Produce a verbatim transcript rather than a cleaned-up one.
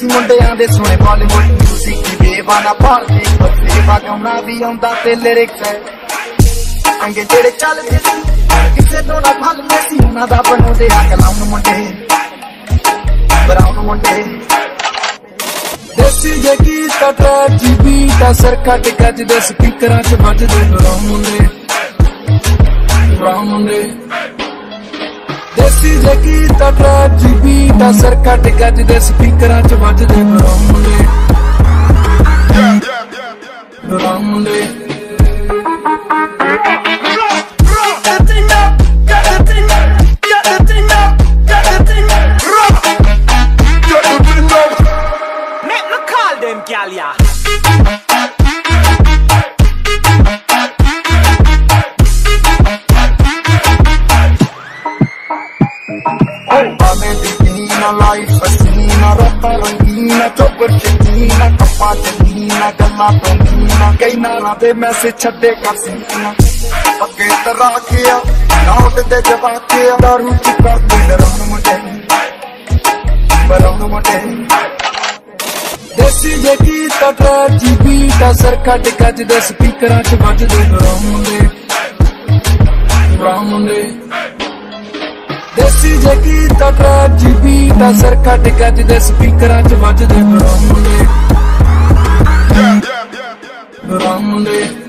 देसी मुंडियां दे सुने बॉलीवुड म्यूजिक दी बेवाना भारती बसेवा गाउना भी आउंदा ते लिरिक्स है अंगे जेड़े चलदे सी किसे तो ना भलदे सी उन्हां दा बनाउंदे आ कलाउन मुंडे ब्राउन मुंडे देसी जे गीत ट्रैक दी बीट असर कट कजदे स्पीकरां च वजदे ब्राउन मुंडे ब्राउन मुंडे देसी जे गीत ट्रैक दी बीट असर कट कजदे स्पीकरां च वजदे ब्राउन मुंडे ब्राउन मुंडे लाइफ हसीना रात रंगीना चौबर शकीना कप्पा चलीना गल्ला तो मीना कई नारा दे मैसेज छड्डे कर सीना अगे तरा किया नोट दे जवा किया दारू च कर दे डराउन मुंडे बराउन मुंडे देसी जे गीत ट्रैक दी बीट असर कट कजदे स्पीकरां च वजदे ब्राउन मुंडे ब्राउन मुंडे देसी जे गीत ट्रैक दी बीट असर कट कजदे स्पीकरां च वजदे ब्राउन मुंडे ब्राउन मुंडे